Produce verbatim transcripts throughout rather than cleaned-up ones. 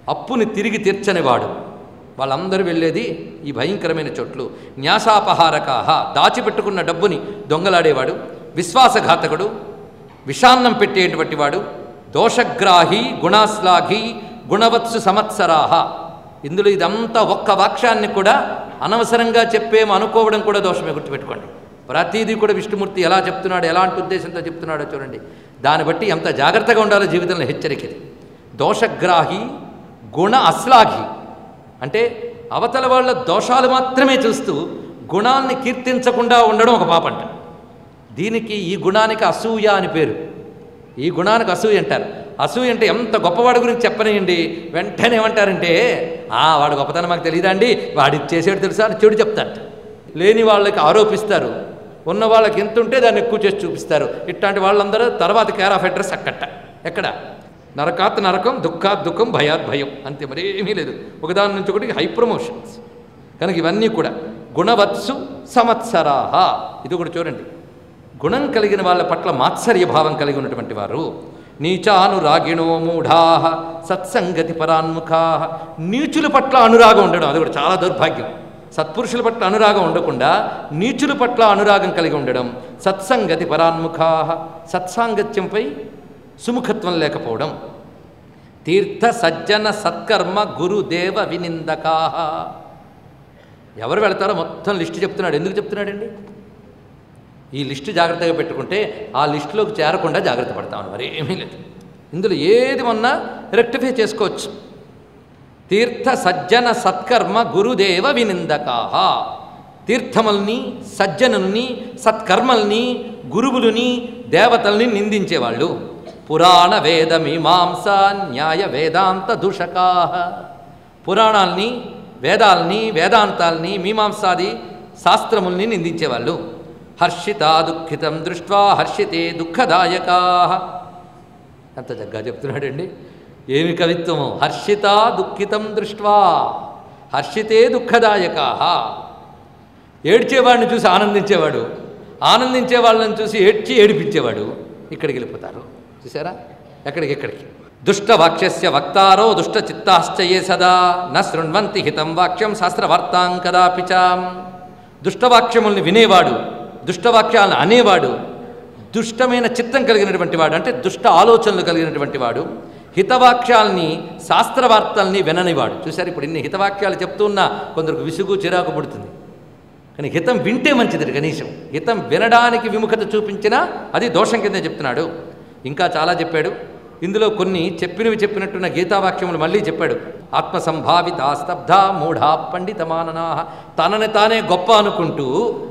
అప్పుని తిరిగి తీర్చనివాడు. వాళ్ళందరూ వెళ్ళేది ఈ భయంకరమైన చోట్లు. న్యాసాపహారకాహ, దాచిపెట్టుకున్న డబ్బుని దొంగలాడేవాడు. విశ్వాసఘాతకుడు, విషాన్నం పెట్టేటువంటి వాడు. దోషగ్రాహి, గుణాశ్లాఘి, గుణవత్సు సంవత్సరాహ. ఇందులో ఇదంతా ఒక్క వాక్యాన్ని కూడా అనవసరంగా చెప్పేమో అనుకోవడం కూడా దోషమే, గుర్తుపెట్టుకోండి. ప్రతిదీ కూడా విష్ణుమూర్తి ఎలా చెప్తున్నాడు, ఎలాంటి ఉద్దేశంతో చెప్తున్నాడో చూడండి. దాన్ని బట్టి ఎంత జాగ్రత్తగా ఉండాలో జీవితంలో హెచ్చరికది. దోషగ్రాహి, గుణ అశ్లాఘి అంటే అవతల వాళ్ళ దోషాలు మాత్రమే చూస్తూ గుణాన్ని కీర్తించకుండా ఉండడం ఒక పాపంట. దీనికి ఈ గుణానికి అసూయ అని పేరు. ఈ గుణానికి అసూయ అంటారు. అసూయ అంటే ఎంత గొప్పవాడి గురించి చెప్పనేయండి, వెంటనే ఏమంటారంటే ఆ వాడు గొప్పతనం మాకు తెలియదా అండి, వాడి చేసేడు తెలుసా అని చెడు చెప్తారట. లేని వాళ్ళకి ఆరోపిస్తారు, ఉన్న వాళ్ళకి ఎంత ఉంటే దాన్ని ఎక్కువ చేసి చూపిస్తారు. ఇట్లాంటి వాళ్ళందరూ తర్వాత కేర్ ఆఫ్ అడ్రస్ అక్కట. ఎక్కడ? నరకాత్ నరకం, దుఃఖాత్ దుఃఖం, భయాత్ భయం, అంతే, మరేమీ లేదు. ఒకదాని నుంచి ఒకటి హై ప్రమోషన్స్. కనుక ఇవన్నీ కూడా గుణవత్సు సంవత్సరాహ. ఇది కూడా చూడండి, గుణం కలిగిన వాళ్ళ పట్ల మాత్సర్య భావం కలిగి ఉన్నటువంటి వారు. నీచానురాగిణో మూఢా సత్సంగతి పరాన్ముఖా. నీచుల పట్ల అనురాగం ఉండడం అది కూడా చాలా దౌర్భాగ్యం. సత్పురుషుల పట్ల అనురాగం ఉండకుండా నీచుల పట్ల అనురాగం కలిగి ఉండడం. సత్సంగతి పరాన్ముఖా, సత్సాంగత్యంపై సుముఖత్వం లేకపోవడం. తీర్థ సజ్జన సత్కర్మ గురుదేవ వినిందకా. ఎవరు వెళతారో మొత్తం లిస్టు చెప్తున్నాడు. ఎందుకు చెప్తున్నాడండి? ఈ లిస్టు జాగ్రత్తగా పెట్టుకుంటే ఆ లిస్టులోకి చేరకుండా జాగ్రత్త పడతామని, మరి ఏమీ లేదు. ఇందులో ఏది మొన్నా రెక్టిఫై చేసుకోవచ్చు. తీర్థ సజ్జన సత్కర్మ గురుదేవ వినిందకా. తీర్థముల్ని, సజ్జనుల్ని, సత్కర్మల్ని, గురువులని, దేవతల్ని నిందించేవాళ్ళు. పురాణ వేద మీమాంస న్యాయ వేదాంత దూషకా. పురాణాల్ని, వేదాల్ని, వేదాంతాల్ని, మీమాంసాది శాస్త్రముల్ని నిందించేవాళ్ళు. హర్షితా దుఃఖితం దృష్ట్వా హర్షితే దుఃఖదాయకా. ఎంత చక్కగా చెప్తున్నాడండి, ఏమి కవిత్వము! హర్షితా దుఃఖితం దృష్ట్వా హర్షితే దుఃఖదాయకా. ఏడ్చేవాడిని చూసి ఆనందించేవాడు, ఆనందించే వాళ్ళని చూసి ఏడ్చి ఏడిపించేవాడు. ఇక్కడికి వెళ్ళిపోతారు, చూసారా? ఎక్కడికి ఎక్కడికి. దుష్టవాక్యస్య వక్తారో దుష్ట చిత్తాశ్చయే సదా న శృణ్వంతి హితం వాక్యం శాస్త్రవార్తాం కదాపి చ. దుష్టవాక్యముల్ని వినేవాడు, దుష్టవాక్యాలను అనేవాడు, దుష్టమైన చిత్తం కలిగినటువంటి వాడు అంటే దుష్ట ఆలోచనలు కలిగినటువంటి వాడు. హితవాక్యాల్ని, శాస్త్రవార్తల్ని విననివాడు. చూసారు, ఇప్పుడు ఇన్ని హితవాక్యాలు చెప్తున్నా కొందరికి విసుగు చిరాకు పుడుతుంది. కానీ హితం వింటే మంచిది. కనీసం హితం వినడానికి విముఖత చూపించినా అది దోషం కింద చెప్తున్నాడు. ఇంకా చాలా చెప్పాడు. ఇందులో కొన్ని చెప్పినవి చెప్పినట్టున్న గీతావాక్యములు మళ్ళీ చెప్పాడు. ఆత్మసంభావిత స్తబ్ధ మూఢా పండితమాననా. తనని తానే గొప్ప అనుకుంటూ,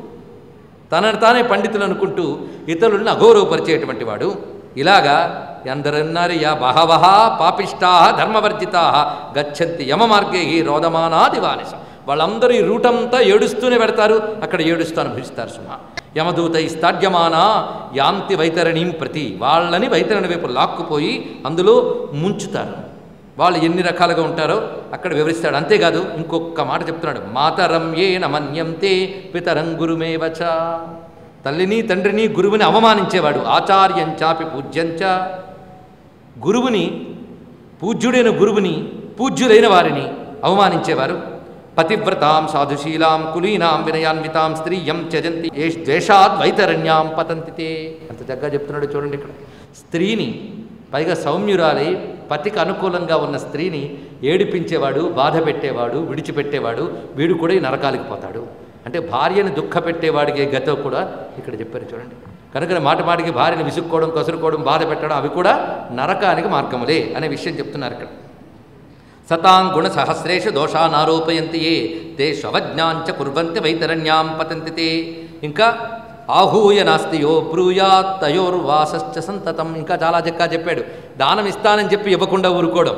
తనని తానే పండితులు అనుకుంటూ ఇతరులను అగౌరవపరిచేటువంటి వాడు. ఇలాగా ఎందరన్నారు యా బహవః పాపిష్టా ధర్మవర్జితా గచ్చంతి యమ మార్గే రోదమానాది వానిస. వాళ్ళందరూ ఈ రూటంతా ఏడుస్తూనే పెడతారు, అక్కడ ఏడుస్తూ అనుభవిస్తారు. సుమా యమదూత ఇస్తాడ్యమానా యాంతి వైతరణీం ప్రతి. వాళ్ళని వైతరణి వైపు లాక్కుపోయి అందులో ముంచుతారు. వాళ్ళు ఎన్ని రకాలుగా ఉంటారో అక్కడ వివరిస్తాడు. అంతేకాదు ఇంకొక మాట చెప్తున్నాడు. మాతరం ఏన మన్యంతే పితరం గురుమేవచ. తల్లిని, తండ్రిని, గురువుని అవమానించేవాడు. ఆచార్యంచాపి పూజ్యంచ. గురువుని, పూజ్యుడైన గురువుని, పూజ్యులైన వారిని అవమానించేవారు. పతివ్రతాం సాధుశీలాం కులీనాం వినయాన్వితాం స్త్రీయం త్యజంతి ఏ ద్వేషాద్ వైతరణ్యాం పతంతితే. అంత చక్కగా చెప్తున్నాడు చూడండి. ఇక్కడ స్త్రీని, పైగా సౌమ్యురాలై పతికి అనుకూలంగా ఉన్న స్త్రీని ఏడిపించేవాడు, బాధ పెట్టేవాడు, విడిచిపెట్టేవాడు, వీడు కూడా ఈ నరకాలికి పోతాడు. అంటే భార్యను దుఃఖ పెట్టేవాడికి గతో కూడా ఇక్కడ చెప్పారు చూడండి. కనుక మాట మాటికి భార్యను విసుక్కోవడం, కసురుకోవడం, బాధ పెట్టడం అవి కూడా నరకానికి మార్గములే అనే విషయం చెప్తున్నారు ఇక్కడ. సతాంగుణ సహస్రేషు దోషానారోపయంతి ఏ తే స్వజ్ఞాంచ కుర్వంతి వైతరణ్యాం పతంతి తే. ఇంకా ఆహూయ నాస్తి యో బ్రూయాత్ తయోర్వాసశ్చ సంతతం. ఇంకా చాలా చక్కగా చెప్పాడు. దానం ఇస్తానని చెప్పి ఇవ్వకుండా ఊరుకోవడం,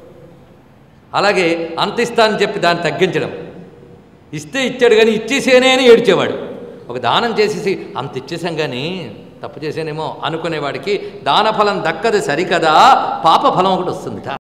అలాగే అంత ఇస్తానని చెప్పి దాన్ని తగ్గించడం. ఇస్తే ఇచ్చాడు కానీ ఇచ్చేసేనే అని ఏడ్చేవాడు. ఒక దానం చేసేసి అంత ఇచ్చేసాం కానీ తప్పు చేసేనేమో అనుకునేవాడికి దానఫలం దక్కదు సరికదా, పాప ఫలం ఒకటి వస్తుంది.